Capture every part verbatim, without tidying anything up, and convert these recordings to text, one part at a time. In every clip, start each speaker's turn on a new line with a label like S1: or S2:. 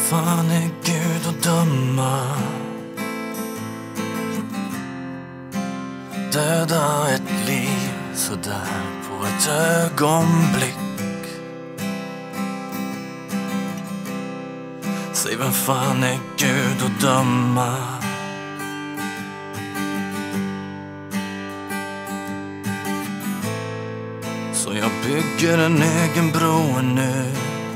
S1: fan är Gud att döma? Döda ett liv sådär på ett ögonblick. Säg, vem fan är Gud att döma? Så jag bygger en egen bro nu.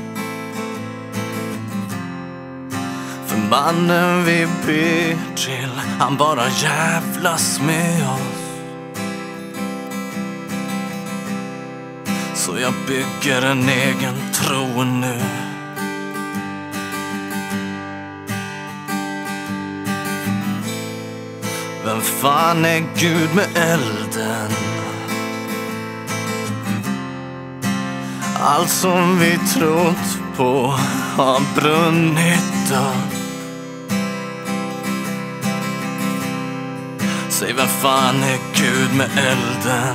S1: För mannen vi ber till, han bara jävlas med oss. Så jag bygger en egen tro nu. Vem fan är Gud med elden? Allt som vi trott på har brunnit upp. Säg, vem fan är Gud med elden?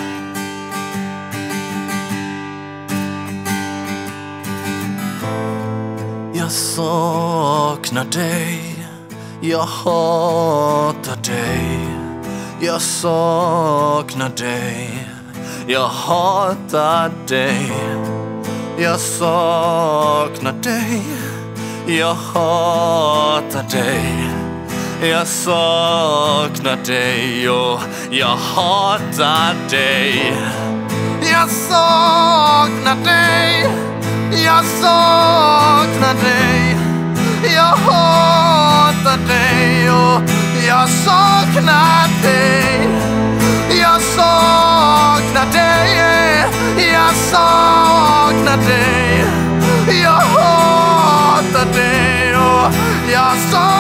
S1: Jag saknar dig, jag hatar dig. Jag saknar dig, jag hatar dig. Jag saknar dig, jag hatar dig. Jag saknar dig och jag hatar dig. Jag saknar dig, jag saknar dig. Jag hatar dig och jag saknar dig. Jag saknar dig, jag saknar dig. Jag hatar dig och jag saknar dig.